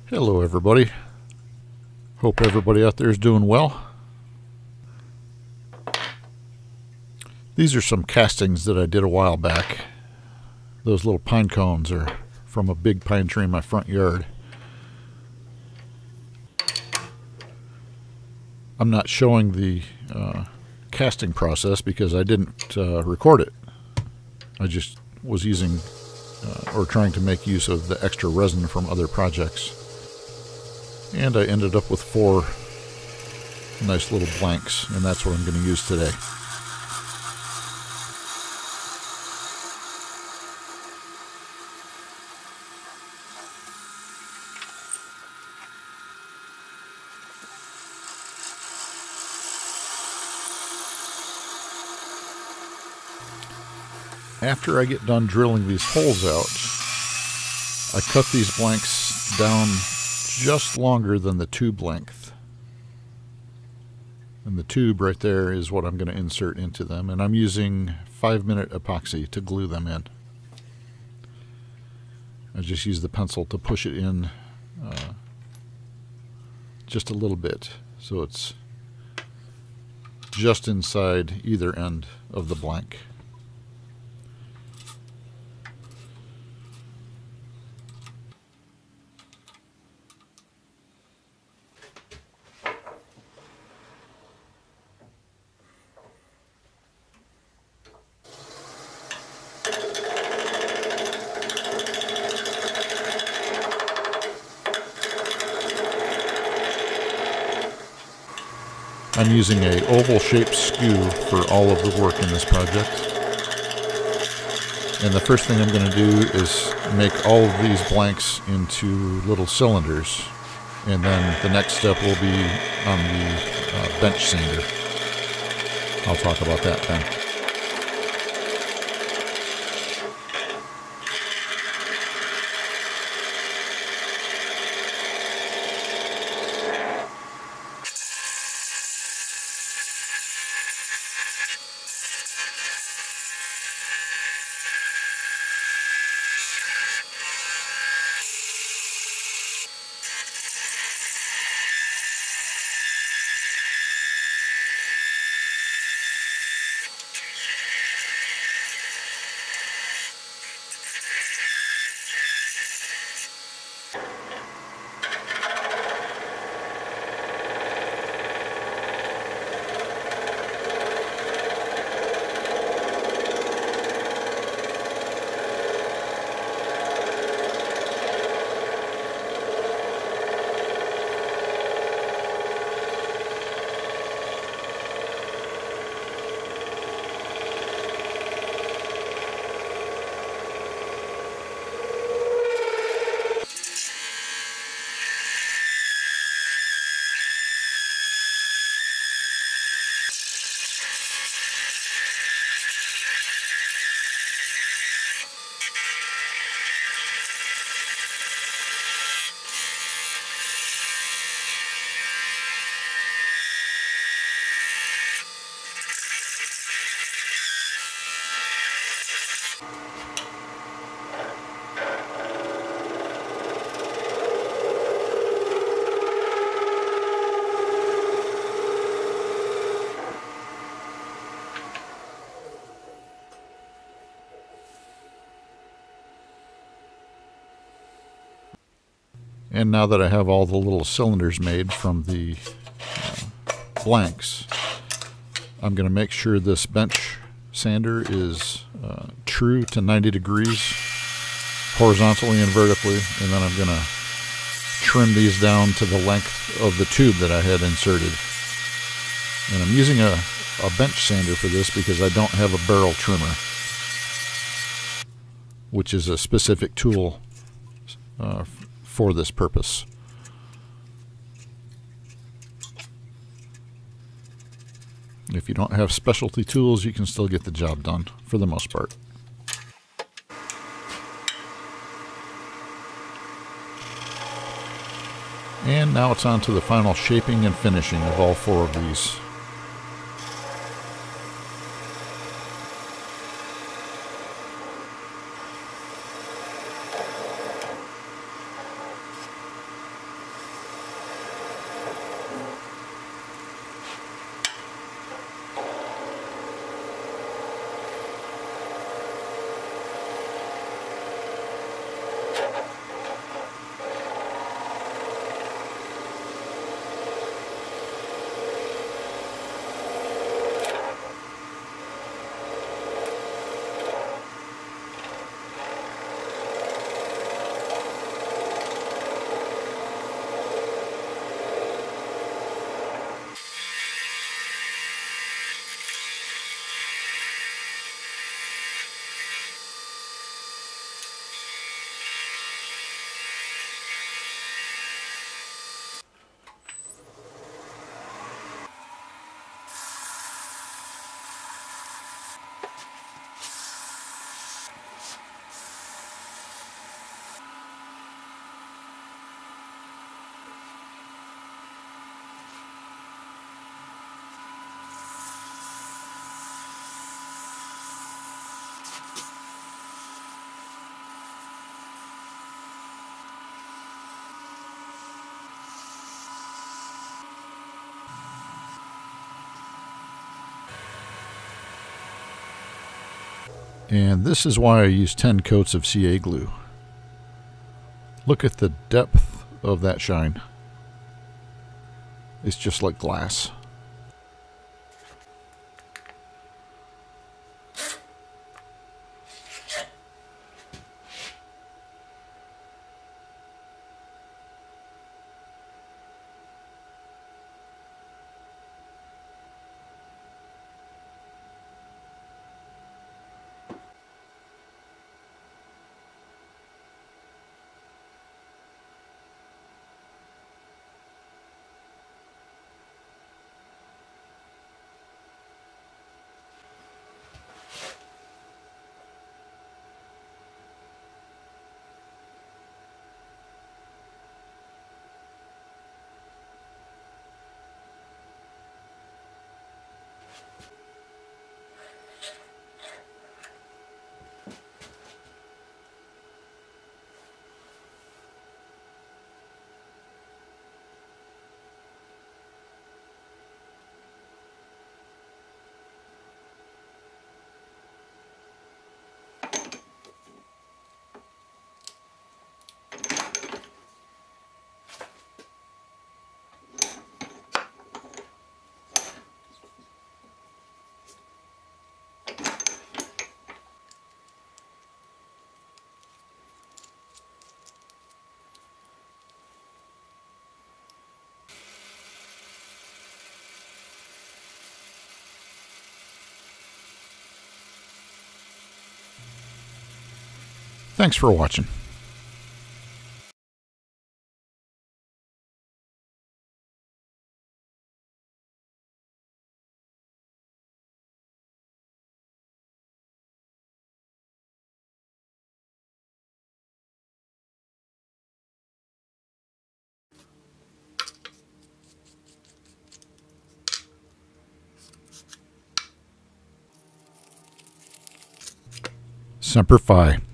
Hello everybody. Hope everybody out there is doing well. These are some castings that I did a while back. Those little pine cones are from a big pine tree in my front yard. I'm not showing the casting process because I didn't record it. I just was using or trying to make use of the extra resin from other projects. And I ended up with 4 nice little blanks, and that's what I'm going to use today. After I get done drilling these holes out, I cut these blanks down just longer than the tube length. And the tube right there is what I'm going to insert into them. And I'm using 5-minute epoxy to glue them in. I just use the pencil to push it in just a little bit, so it's just inside either end of the blank. I'm using an oval-shaped skew for all of the work in this project. And the first thing I'm going to do is make all of these blanks into little cylinders. And then the next step will be on the bench sander. I'll talk about that then. And now that I have all the little cylinders made from the blanks, I'm going to make sure this bench sander is true to 90 degrees horizontally and vertically, and then I'm going to trim these down to the length of the tube that I had inserted. And I'm using a bench sander for this because I don't have a barrel trimmer, which is a specific tool for this purpose. If you don't have specialty tools, you can still get the job done for the most part. And now it's on to the final shaping and finishing of all 4 of these. And this is why I use 10 coats of CA glue. Look at the depth of that shine. It's just like glass. Thanks for watching. Semper Fi.